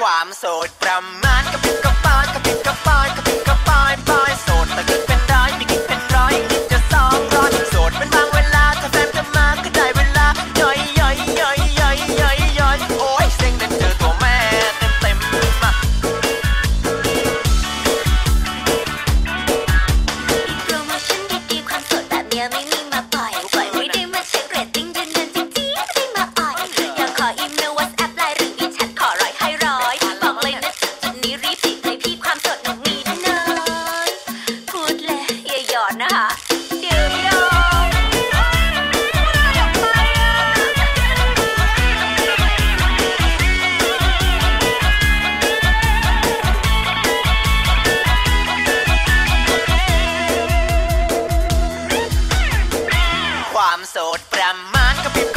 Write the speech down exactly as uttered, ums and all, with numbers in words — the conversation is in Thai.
ความโสดประมาณกระปิดกระปายกระปิดกระปายกระปิดกระปายปายโสดแต่กิ๊กเป็นร้อยมีกิ๊กเป็นร้อยกิ๊กจะสองร้อยโสดเป็นบางเวลาถ้าแฟนจะมาก็ได้เวลาย่อยย่อยย่อยย่อยย่อยย่อยโอ้ยเซ็งได้เจอตัวแม่เต็มเต็มมาโปรโมชั่นดีๆความโสดแบบเนี้ยไม่มีมาปล่อยปล่อยไม่ได้มาเช็คเรตติ้งยืนยันจริงๆไม่ได้มาอ่อยอยากขออีเมล WhatsApp ไลน์หรืออีแชทขอร้อยให้ร้อยบอกเลยนะจุดจุดนี้รีบติดเลยพี่ความโสดหนูมีแน่นอนพูดเลยอย่าหยอดนะคะเดี๋ยวยอมอยากไปอ่ะความโสดประมาณกระปิด